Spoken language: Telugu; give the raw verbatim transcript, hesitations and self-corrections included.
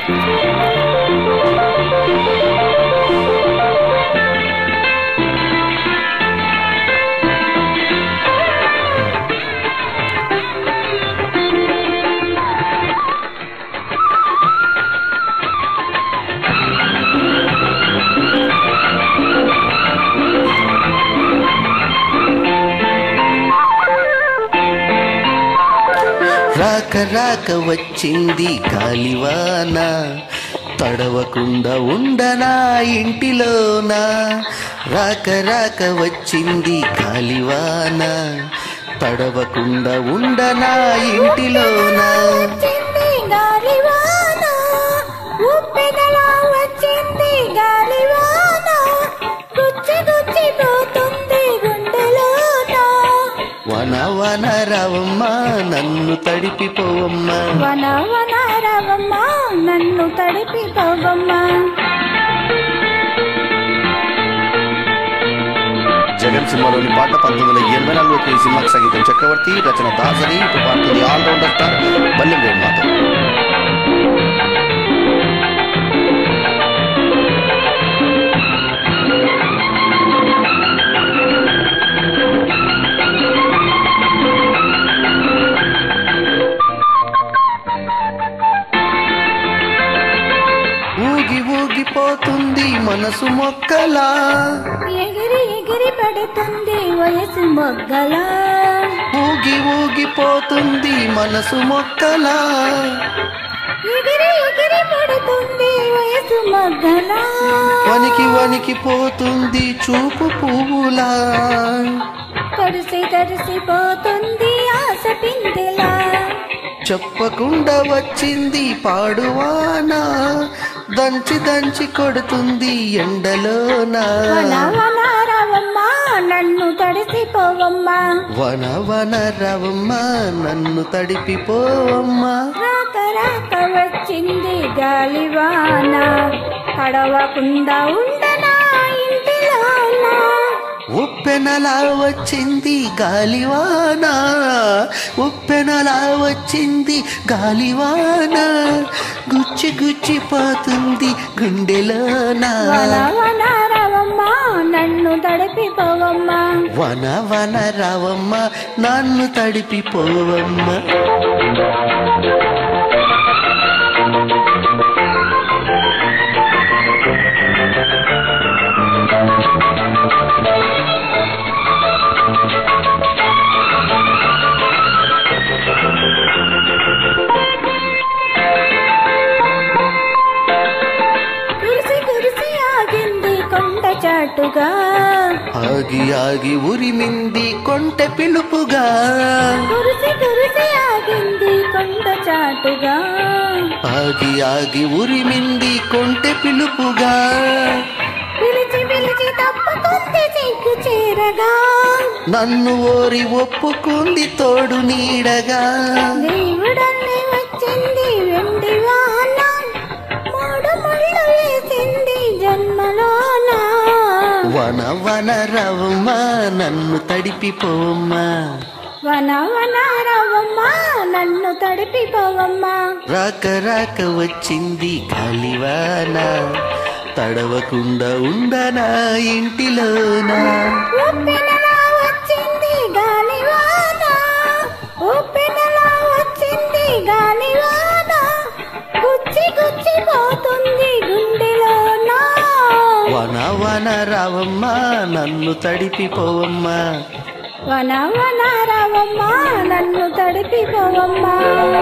రాక రాక వచ్చింది గాలివాన, తడవకుండా ఉండనా ఇంటిలోన. రాక రాక వచ్చింది గాలివాన, తడవకుండా ఉండనా ఇంటిలోన. వన వన రవమ్మ నన్ను తడిపిపోవమ్మా, వన వన రవమ్మ నన్ను తడిపిపోవమ్మా. జగన్ సినిమాలోని పాట పంతొమ్మిది వందల ఎనభై నాలుగు వచ్చిన సినిమాకి సంగీతం చక్రవర్తి, రచన దాసరి, ఇప్పుడు పాడుతుంది ఆల్రౌండర్ స్టార్ బల్లెం వేణుమాధవ్. ఊగి ఊగిపోతుంది మనసు మొక్కలా, ఎగిరి ఎగిరి పడుతుంది వయసు మొగ్గలా. ఊగి ఊగిపోతుంది మనసు మొక్కలా, ఎగిరి ఎగిరి పడుతుంది వయసు మొగ్గలా. వనికి వనికి పోతుంది చూపు పువ్వులా, తడిసి తడిసిపోతుంది ఆశ పిందెలా. చెప్పకుండా వచ్చింది పాడువానా, దంచి దంచి కొడుతుంది ఎండలోనా. వన వన రవమ్మ నన్ను తడిసిపోవమ్మా, వన వన రవమ్మ నన్ను తడిపిపోవమ్మా. రాక రాక వచ్చింది గాలివాన, తడవకుండా ఉండనా ఇంటిలోన. ఉప్పెనలా వచ్చింది గాలివాన, ఉప్పెనలా వచ్చింది గాలివాన, గుచ్చి గుచ్చి పోతుంది గుండెలోన. వన వన రవమ్మ నన్ను తడిపిపోవమ్మా, వన వన రవమ్మ నన్ను తడిపిపోవమ్మా. కురిసి కురిసి ఆగింది కొండ చాటుగా, ఆగి ఆగి ఉరిమింది కొంటె పిలుపుగా. కురిసి కురిసి ఆగింది కొండ చాటుగా, ఆగి ఆగి ఉరిమింది కొంటె పిలుపుగా. పిలిచి పిలిచి తప్పుకుంది సిగ్గు చేరగా, నన్ను ఓరి ఒప్పుకుంది తోడు నీడగా. దేవుడన్ని వచ్చింది వెండి వాన, మూడు ముళ్ళు వేసింది జన్మలోన. వన వన రవమ్మ నన్ను తడిపిపోవమ్మా, వన వన రవమ్మ నన్ను తడిపిపోవమ్మా. రాక రాక వచ్చింది గాలివాన, తడవకుండా ఉండనా ఇంటిలోనా. ఉప్పెనలా వచ్చింది గాలివాన, ఉప్పెనలా వచ్చింది గాలివాన, గుచ్చి గుచ్చి పోతుంది గుండెలోన. వన వన రవమ్మ నన్ను తడిపిపోవమ్మా, వన వన రవమ్మ నన్ను తడిపిపోవమ్మా.